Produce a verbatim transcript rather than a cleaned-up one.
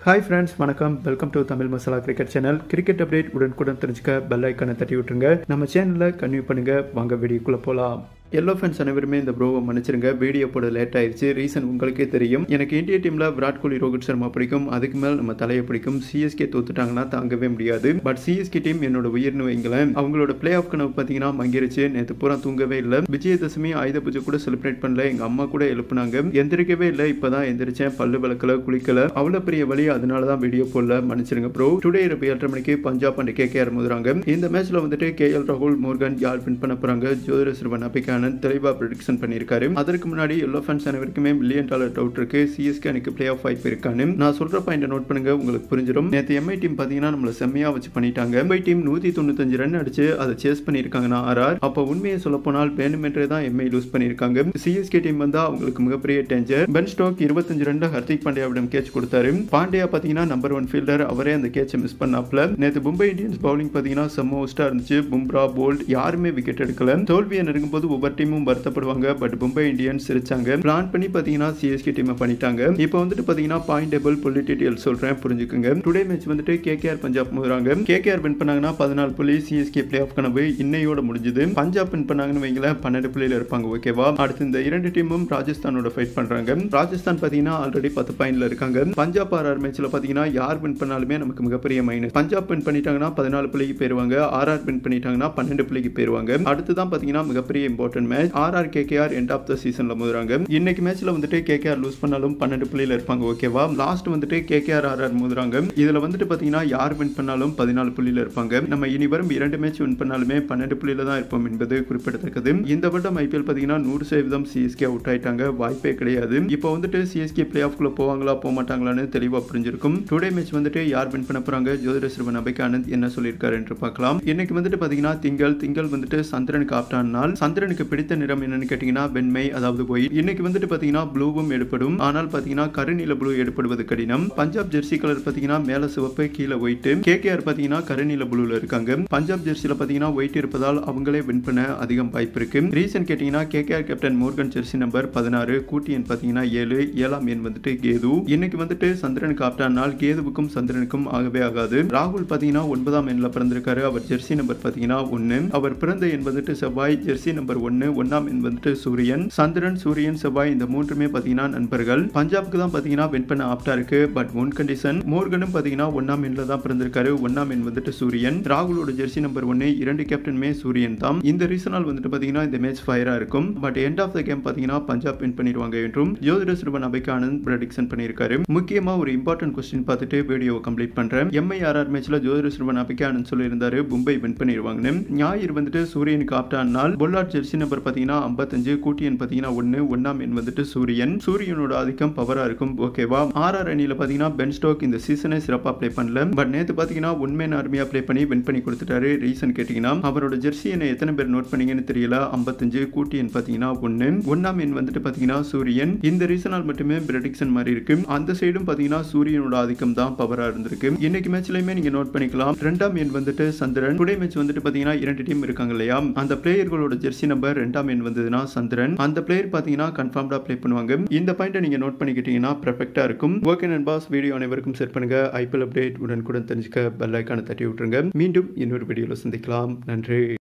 Hi friends, வணக்கம். Welcome to Tamil Masala cricket channel. Cricket update உடனுக்குடன் தெரிஞ்சுக்க பெல் ஐக்கானை தட்டி விட்டுருங்க. நம்ம சேனலை கன்டினியூ பண்ணுங்க. வாங்க வீடியோக்குள்ள போலாம். எல்லோ ஃபேன்ஸ் அனைவருமே இந்த ப்ரோவை மன்னிச்சிருங்க. வீடியோ போட லேட் ஆயிடுச்சு. ரீசன் உங்களுக்கே தெரியும். எனக்கு இந்தியா டீம்ல விராட் கோலி, ரோஹித் சர்மா பிடிக்கும். அதுக்கு மேல் நம்ம தலையை பிடிக்கும். சிஎஸ்கே தோத்துட்டாங்கன்னா தாங்கவே முடியாது. பட் சிஎஸ்கே டீம் என்னோட உயிர்னு வைங்களேன். அவங்களோட பிளே ஆஃப் கனவு பார்த்தீங்கன்னா மங்கிருச்சு. நேற்று பூரா தூங்கவே இல்லை. விஜயதசமி ஆயுத பூஜை கூட செலிப்ரேட் பண்ணல. எங்க அம்மா கூட எழுப்புனாங்க. எந்திரிக்கவே இல்லை. இப்பதான் எந்திரிச்சேன். பல்லு விளக்கல, குளிக்கல. அவ்வளவு பெரிய வழி. அதனாலதான் வீடியோ போடல. மன்னிச்சிருங்க ப்ரோ. டுடே இரவு ஏழரை மணிக்கு பஞ்சாப் அண்ட் கேகேஆர் மோதுறாங்க. இந்த மேட்ச்ல வந்துட்டு கே எல் ராகுல், மோர்கன் யார் வின் பண்ண போறாங்க? ஜோதிட சிறுவன் அபிகா ஆனந்த் தெளிவா prediction பண்ணிருக்காரு. அதற்கு முன்னாடி எல்லோ ஃபேன்ஸ் அனைவருக்குமே மில்லியன் டாலர் டவுட் இருக்கு. சிஎஸ்கே அணிக்கு பிளே ஆஃப் வாய்ப்பு இருக்கான்னு. நான் சொல்ற பாயிண்ட் நோட் பண்ணுங்க, உங்களுக்கு புரிஞ்சிடும். நேத்து எம்ஐ டீம் பாத்தீங்கன்னா நம்மள செம்மையா வச்சு பண்ணிட்டாங்க. எம்ஐ டீம் நூத்தி தொண்ணூத்தி அஞ்சு ரன் அடிச்சு அதை சேஸ் பண்ணிருக்காங்கன்னா ஆர்ஆர். அப்ப உண்மையை சொல்ல போனால் வேணுமென்றே தான் எம்ஐ லூஸ் பண்ணிருக்காங்க. சிஎஸ்கே டீம் வந்தா அவங்களுக்கு மிகப்பெரிய டேஞ்சர். பென் ஸ்டோக் இருபத்தஞ்சு ரன் ஹர்திக் பாண்டியாவிடம் கேட்ச் கொடுத்தாரு. பாண்டியா பாத்தீங்கன்னா நம்பர் ஒன் ஃபீல்டர். அவரே அந்த கேட்சை மிஸ் பண்ணாப்ல. நேத்து மும்பை இந்தியன்ஸ் பவுலிங் பாத்தீங்கன்னா செம்ம ஒஸ்டா இருந்துச்சு. பும்ரா, போல்ட் யாருமே விக்கெட் எடுக்கல. தோல்வியை நெருங்கும் போது ஒவ்வொரு டீமும் வருத்தப்படுவாங்க. பட் மும்பை இந்தியன்ஸ் சிரிச்சாங்க. பிளான் பண்ணி பாத்தீங்கன்னா சிஎஸ்கே டீம் பண்ணிட்டாங்க. இப்போ வந்துட்டு பாத்தீங்கன்னா பாயிண்ட் டேபிள் புள்ளி டீடைல் சொல்றேன், புரிஞ்சுக்குங்க. டுடே மேட்ச் வந்துட்டு கேகேஆர் பஞ்சாப் மோதுறாங்க. கேகேஆர் வின் பண்ணாங்கன்னா பதினாலு புள்ளி. சிஎஸ்கே பிளே ஆஃப் கனவு இன்னையோட முடிஞ்சது. பஞ்சாப் வின் பண்ணாங்கன்னு வைங்கள பன்னெண்டு புள்ளியில இருப்பாங்க. ஓகேவா? அடுத்து இந்த இரண்டு டீமும் ராஜஸ்தானோட ஃபைட் பண்றாங்க. ராஜஸ்தான் பாத்தீங்கன்னா ஆல்ரெடி பத்து பாயிண்ட்ல இருக்காங்க. பஞ்சாப் ஆர்ஆர் மேட்ச்ல பாத்தீங்கன்னா யார் வின் பண்ணாலுமே நமக்கு மிகப்பெரிய மைனஸ். பஞ்சாப் வின் பண்ணிட்டாங்கன்னா பதினாலு புள்ளிக்கு போயிருவாங்க. ஆர்ஆர் வின் பண்ணிட்டாங்கன்னா பன்னெண்டு புள்ளிக்கு போயிருவாங்க. அடுத்துதான் பாத்தீங்கன்னா மிகப்பெரிய important match RR KKR end of the சீசன்ல மோதுறாங்க. இன்னைக்கு மேட்ச்ல வந்துட்டு கேகேஆர் லூஸ் பண்ணாலும் பன்னெண்டு புள்ளியில இருப்பாங்க. ஓகேவா? லாஸ்ட் வந்துட்டு கேகேஆர் ஆர்ஆர் மோதுறாங்க. இதுல வந்துட்டு பாத்தீங்கன்னா யார் வின் பண்ணாலும் பதினாலு புள்ளியில இருப்பாங்க. நம்ம இனி வரும் இரண்டு மேட்ச் வின் பண்ணாலுமே பன்னெண்டு புள்ளியில தான் இருப்போம் என்பது குறிப்பிடத்தக்கது. இந்த வருடம் ஐபிஎல் பாத்தீங்கன்னா நூறு சதவீதம் சிஎஸ்கே அவுட் ஆயிட்டாங்க. வாய்ப்பே கிடையாது. இப்போ வந்துட்டு சிஎஸ்கே பிளே ஆஃப் குள்ள போவாங்களா போக மாட்டாங்களான்னு தெளிவா புரிஞ்சிருக்கும். டுடே மேட்ச் வந்துட்டு யார் வின் பண்ண போறாங்க? ஜோதிட சிறுவன் அபிகா ஆனந்த் என்ன சொல்லியிருக்காரு என்று பார்க்கலாம். இன்னைக்கு வந்துட்டு பாத்தீங்கன்னா திங்கள் திங்கள் வந்துட்டு சந்திரனுக்கு ஆப்டான் நாள். சந்திரனுக்கு பிடித்த நிறம் என்னன்னு கேட்டீங்கன்னா வெண்மை, அதாவது ஒயிட். இன்னைக்கு வந்துட்டு பாத்தீங்கன்னா ப்ளூவும் எடுப்படும். ஆனால் பாத்தீங்கன்னா கருநீல ப்ளூ எடுப்படுவது கடினம். பஞ்சாப் ஜெர்சி கலர் பாத்தீங்கன்னா மேல சிவப்பு, கீழே ஒயிட். கேகேஆர் பாத்தீங்கன்னா கருநீல ப்ளூல இருக்காங்க. பஞ்சாப் ஜெர்சில பாத்தீங்கன்னா ஒயிட் இருப்பதால் அவங்களே வின் பண்ண அதிகம் வாய்ப்பு இருக்கு. ரீசன் கேட்டீங்கன்னா KKR captain Morgan jersey number பதினாறு, கூட்டி எண் பாத்தீங்கன்னா ஏழு, ஏழாம் எண் வந்துட்டு கேது. இன்னைக்கு வந்துட்டு சந்திரனுக்கு ஆப்டான் நாள். கேதுவுக்கும் சந்திரனுக்கும் ஆகவே ஆகாது. ராகுல் பாத்தீங்கன்னா ஒன்பதாம் எண்ல பிறந்திருக்காரு. அவர் ஜெர்சி நம்பர் பாத்தீங்கன்னா ஒன்னு. அவர் பிறந்த எண் வந்துட்டு செவ்வாய். ஜெர்சி நம்பர் ஒன்னு. ஒன்னாம் எண் வந்துட்டு சூரியன். சந்திரன், சூரியன், செவ்வாய் இந்த மூன்றுமே பாத்தீங்கன்னா நண்பர்கள். பஞ்சாப்க்கு தான் பாத்தீங்கன்னா வின் பண்ண ஆப்டா இருக்கு. பட் ஒன் கண்டிஷன், மோர்கனும் பாத்தீங்கன்னா ஒன்னாம் எண்ல தான் பிறந்திருக்காரு. ஒன்னாம் எண் வந்துட்டு சூரியன். ராகுலோட ஜெர்சி நம்பர் ஒன்னு. இரண்டு கேப்டனுமே சூரியன் தான். இந்த ரீசனால் வந்துட்டு பாத்தீங்கன்னா இந்த மேட்ச் ஃபயரா இருக்கும். But end of the game பாத்தீங்கன்னா பஞ்சாப் வின் பண்ணிடுவாங்க என்றும் ஜோதிட சிறுவன் அபிகா ஆனந்த் பிரடிக்ஷன் பண்ணியிருக்காரு. முக்கியமா ஒரு இம்பார்ட்டன்ட் கொஸ்டின் பார்த்துட்டு வீடியோவை கம்ப்ளீட் பண்றேன். எம்ஐஆர்ஆர் மேட்ச்ல ஜோதிட சிறுவன் அபிகா ஆனந்த் சொல்லியிருந்தாரு மும்பை வின் பண்ணிடுவாங்கன்னு. ஞாயிறு வந்துட்டு சூரியனுக்கு ஆப்டான் நாள். பொல்லாட் ஜெர்சி நம்பர் பாத்தீங்கன்னா ஐம்பத்தஞ்சு, கூட்டி எண் பாத்தீங்கன்னா ஒன்னு. ஒன்னாம் எண் வந்துட்டு சூரியன். சூரியனோட ஆதிக்கம் பவரா இருக்கும். ஓகேவா? ஆர்ஆர் அணியில பாத்தீங்கன்னா பென் ஸ்டோக் இந்த சீசனே சிறப்பா பிளே பண்ணல. பட் நேத்து பாத்தீங்கன்னா உண்மையான ஆர்மியா பிளே பண்ணி வின் பண்ணி கொடுத்துட்டாரு. ரீசன் கேட்டீங்கன்னா அவரோட ஜெர்சி என்ன எத்தனை பேர் நோட் பண்ணீங்கன்னு தெரியல. ஐம்பத்தஞ்சு, கூட்டி எண் பாத்தீங்கன்னா ஒன்னு. ஒன்னாம் எண் வந்துட்டு பாத்தீங்கன்னா சூரியன். இந்த ரீசனால் மட்டுமே பிரடிக்ஷன் மாதிரி இருக்கு. அந்த சைடும் பாத்தீங்கன்னா சூரியனோட ஆதிக்கம் தான் பவரா இருந்திருக்கு. இன்னைக்கு மேட்ச்லயுமே நீங்க நோட் பண்ணிக்கலாம். இரண்டாம் எண் வந்துட்டு சந்திரன். டுடே மேட்ச் வந்துட்டு பாத்தீங்கன்னா இரண்டு டீம் இருக்காங்க இல்லையா? அந்த பிளேயர்களோட ஜெர்சி நம்பர் இரண்டாம் எண் வந்ததுன்னா சந்திரன். அந்த பிளேயர் பாத்தீங்கன்னா கன்ஃபார்ம்டா பிளே பண்ணுவாங்க. இந்த பாயிண்ட் நீங்க நோட் பண்ணிக்கிட்டீங்கன்னா பெர்ஃபெக்ட்டா இருக்கும். ஓகே நண்பாஸ், வீடியோ அனைவருக்கும் ஷேர் பண்ணுங்க. ஐபிஎல் அப்டேட் உடனுக்குடன் தெரிஞ்சுக்க பெல் ஐகானை தட்டி விட்டுருங்க. மீண்டும் இன்னொரு வீடியோல சந்திக்கலாம். நன்றி.